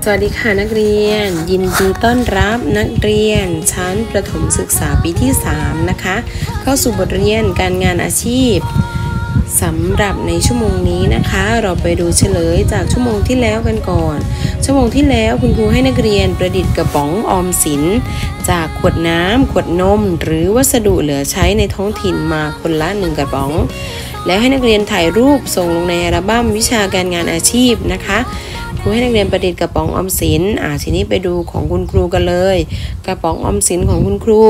สวัสดีค่ะนักเรียนยินดีต้อนรับนักเรียนชั้นประถมศึกษาปีที่3นะคะเข้าสู่บทเรียนการงานอาชีพสำหรับในชั่วโมงนี้นะคะเราไปดูเฉลยจากชั่วโมงที่แล้วกันก่อนชั่วโมงที่แล้วคุณครูให้นักเรียนประดิษฐ์กระป๋องออมสินจากขวดน้ำขวดนมหรือวัสดุเหลือใช้ในท้องถิ่นมาคนละ1กระป๋องแล้วให้นักเรียนถ่ายรูปส่งลงในอัลบั้มวิชาการงานอาชีพนะคะครูให้นักเรียนประดิษฐ์กระป๋องออมสินทีนี้ไปดูของคุณครูกันเลยกระป๋องออมสินของคุณครู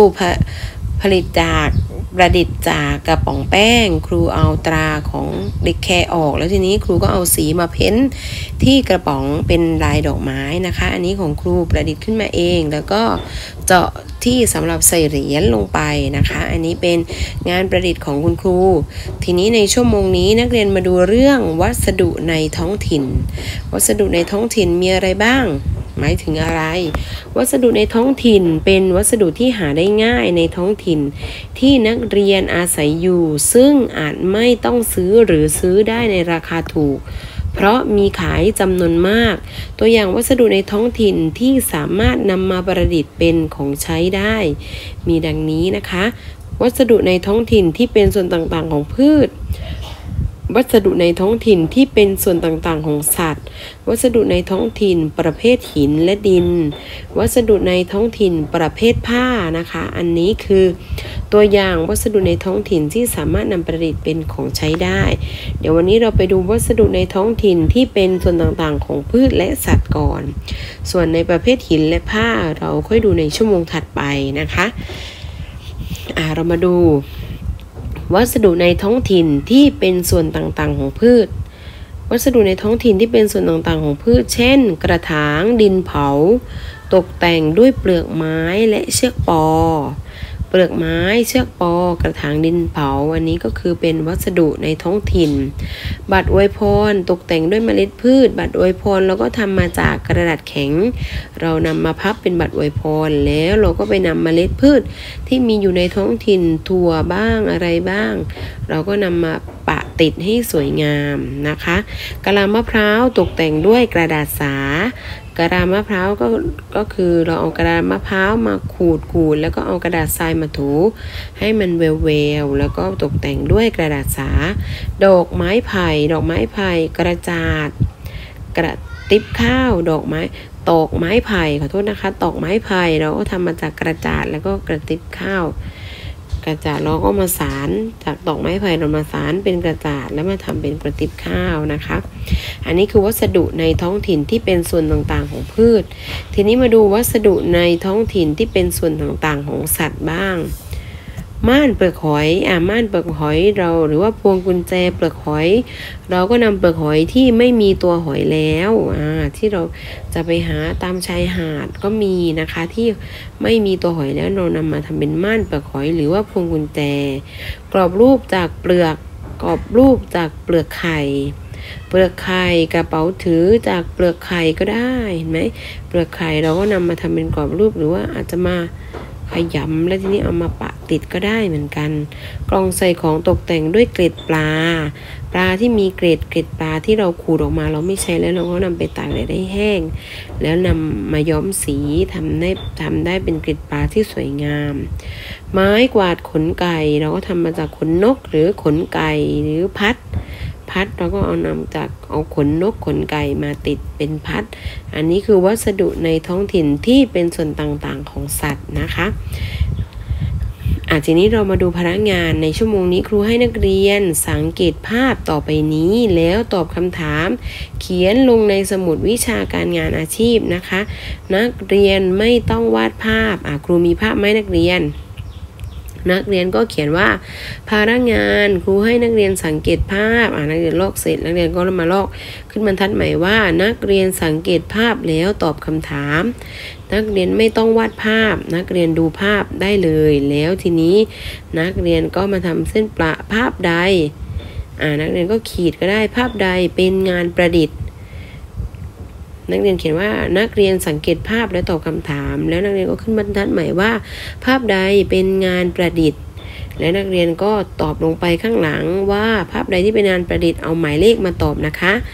ประดิษฐ์จากกระป๋องแป้งครูเอาตราของเด็กแคร์ออกแล้วทีนี้ครูก็เอาสีมาเพ้นที่กระป๋องเป็นลายดอกไม้นะคะอันนี้ของครูประดิษฐ์ขึ้นมาเองแล้วก็เจาะที่สำหรับใส่เหรียญลงไปนะคะอันนี้เป็นงานประดิษฐ์ของคุณครูทีนี้ในชั่วโมงนี้นักเรียนมาดูเรื่องวัสดุในท้องถิ่นวัสดุในท้องถิ่นมีอะไรบ้างหมายถึงอะไรวัสดุในท้องถิ่นเป็นวัสดุที่หาได้ง่ายในท้องถิ่นที่นักเรียนอาศัยอยู่ซึ่งอาจไม่ต้องซื้อหรือซื้อได้ในราคาถูกเพราะมีขายจำนวนมากตัวอย่างวัสดุในท้องถิ่นที่สามารถนำมาประดิษฐ์เป็นของใช้ได้มีดังนี้นะคะวัสดุในท้องถิ่นที่เป็นส่วนต่างๆของพืชวัสดุในท้องถิ่นที่เป็นส่วนต่างๆของสัตว์วัสดุในท้องถิ่นประเภทหินและดินวัสดุในท้องถิ่นประเภทผ้านะคะอันนี้คือตัวอย่างวัสดุในท้องถิ่นที่สามารถนำประดิษฐ์เป็นของใช้ได้เดี๋ยววันนี้เราไปดูวัสดุในท้องถิ่นที่เป็นส่วนต่างๆของพืชและสัตว์ก่อนส่วนในประเภทหินและผ้าเราค่อยดูในชั่วโมงถัดไปนะคะเรามาดูวัสดุในท้องถิ่นที่เป็นส่วนต่างๆของพืชวัสดุในท้องถิ่นที่เป็นส่วนต่างๆของพืชเช่นกระถางดินเผาตกแต่งด้วยเปลือกไม้และเชือกปอเปลือกไม้เชือกปอกระถางดินเผาอันนี้ก็คือเป็นวัสดุในท้องถิ่นบัตรอวยพรตกแต่งด้วยเมล็ดพืชบัตรอวยพรเราก็ทำมาจากกระดาษแข็งเรานำมาพับเป็นบัตรอวยพรแล้วเราก็ไปนำเมล็ดพืชที่มีอยู่ในท้องถิ่นถั่วบ้างอะไรบ้างเราก็นำมาปะติดให้สวยงามนะคะกะลามะพร้าวตกแต่งด้วยกระดาษสากระดาษมะพร้าวก็คือเราเอากระดาษมะพร้าวมาขูดแล้วก็เอากระดาษทรายมาถูให้มันแววแล้วก็ตกแต่งด้วยกระดาษสาดอกไม้ไผ่กระจาดกระติบข้าวตอกไม้ไผ่ขอโทษนะคะตอกไม้ไผ่เราก็ทำมาจากกระจาดแล้วก็กระติบข้าวกระจาดเราก็มาสารจากตอกไม้ไผ่เรามาสารเป็นกระจาดแล้วมาทำเป็นกระติบข้าวนะคะอันนี้คือวัสดุในท้องถิ่นที่เป็นส่วนต่างๆของพืชทีนี้มาดูวัสดุในท้องถิ่นที่เป็นส่วนต่างๆของสัตว์บ้างม่านเปลือกหอยม่านเปลือกหอยเราหรือว่าพวงกุญแจเปลือกหอยเราก็นำเปลือกหอยที่ไม่มีตัวหอยแล้วที่เราจะไปหาตามชายหาดก็มีนะคะที่ไม่มีตัวหอยแล้วเรานำมาทำเป็นม่านเปลือกหอยหรือว่าพวงกุญแจกรอบรูปจากเปลือกไข่กระเป๋าถือจากเปลือกไข่ก็ได้เห็นไหมเปลือกไข่เราก็นำมาทำเป็นกรอบรูปหรือว่าอาจจะมาขยำแล้วทีนี้เอามาปะติดก็ได้เหมือนกันกล่องใส่ของตกแต่งด้วยเกล็ดปลาที่มีเกล็ดปลาที่เราขูดออกมาเราไม่ใช้แล้วเราก็นำไปตากแดดให้แห้งแล้วนำมาย้อมสีทำได้เป็นเกล็ดปลาที่สวยงามไม้กวาดขนไก่เราก็ทำมาจากขนนกหรือขนไก่หรือพัดเราก็เอาขนนกขนไก่มาติดเป็นพัดอันนี้คือวัสดุในท้องถิ่นที่เป็นส่วนต่างๆของสัตว์นะคะทีนี้เรามาดูพนักงานในชั่วโมงนี้ครูให้นักเรียนสังเกตภาพต่อไปนี้แล้วตอบคำถามเขียนลงในสมุดวิชาการงานอาชีพนะคะนักเรียนไม่ต้องวาดภาพครูมีภาพไหมนักเรียนก็เขียนว่าพนักงานครูให้นักเรียนสังเกตภาพนักเรียนลอกเสร็จนักเรียนก็มาลอกขึ้นบรรทัดใหม่ว่านักเรียนสังเกตภาพแล้วตอบคำถามนักเรียนไม่ต้องวาดภาพนักเรียนดูภาพได้เลยแล้วทีนี้นักเรียนก็มาทำเส้นประภาพใดนักเรียนก็ขีดก็ได้ภาพใดเป็นงานประดิษฐ์นักเรียนเขียนว่านักเรียนสังเกตภาพและตอบคำถามแล้วนักเรียนก็ขึ้นบรรทัดใหม่ว่าภาพใดเป็นงานประดิษฐ์และนักเรียนก็ตอบลงไปข้างหลังว่าภาพใดที่เป็นงานประดิษฐ์เอาหมายเลขมาตอบนะคะ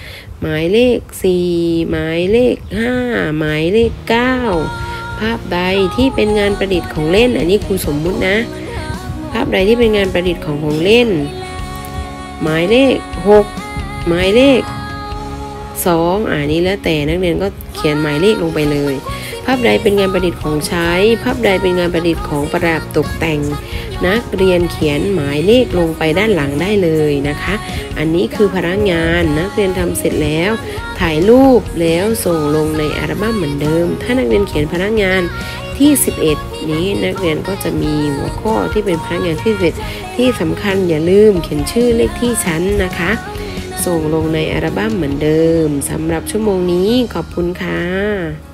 หมายเลข4หมายเลข5หมายเลข9ภาพใดที่เป็นงานประดิษฐ์ของเล่นอันนี้ครูสมมุตินะภาพใดที่เป็นงานประดิษฐ์ของเล่นหมายเลข6หมายเลข2นี้แล้วแต่นักเรียนก็เขียนหมายเลขลงไปเลยภาพใดเป็นงานประดิษฐ์ของใช้ภาพใดเป็นงานประดิษฐ์ของประดับตกแต่งนักเรียนเขียนหมายเลขลงไปด้านหลังได้เลยนะคะอันนี้คือพนักงานนักเรียนทำเสร็จแล้วถ่ายรูปแล้วส่งลงในอัลบั้มเหมือนเดิมถ้านักเรียนเขียนพนักงานที่11นี้นักเรียนก็จะมีหัวข้อที่เป็นพนักงานที่11ที่สำคัญอย่าลืมเขียนชื่อเลขที่ชั้นนะคะส่งลงในอัลบั้มเหมือนเดิมสำหรับชั่วโมงนี้ขอบคุณค่ะ